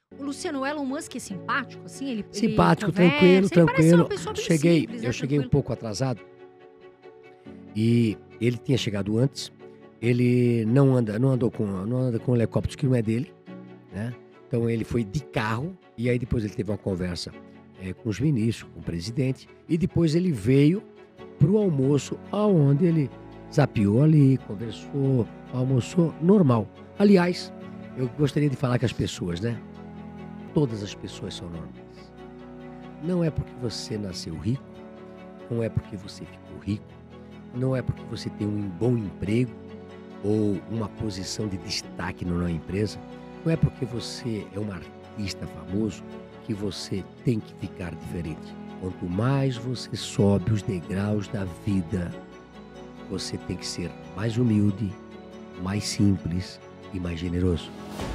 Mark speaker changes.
Speaker 1: O Luciano, o Elon Musk é simpático, assim? Ele
Speaker 2: Simpático,
Speaker 1: conversa,
Speaker 2: tranquilo,
Speaker 1: ele parece ser uma
Speaker 2: tranquilo.
Speaker 1: pessoa bem
Speaker 2: Cheguei
Speaker 1: simples,
Speaker 2: eu
Speaker 1: né,
Speaker 2: cheguei um
Speaker 1: tranquilo.
Speaker 2: pouco atrasado e ele tinha chegado antes. Ele não anda com helicóptero que não é dele, né. Então ele foi de carro, e aí depois ele teve uma conversa, com os ministros, com o presidente, e depois ele veio para o almoço, aonde ele zapeou ali, conversou, almoçou, normal. Aliás, eu gostaria de falar que as pessoas, né, todas as pessoas são normais. Não é porque você nasceu rico, não é porque você ficou rico, não é porque você tem um bom emprego ou uma posição de destaque numa empresa, não é porque você é um artista famoso que você tem que ficar diferente. Quanto mais você sobe os degraus da vida, você tem que ser mais humilde, mais simples e mais generoso.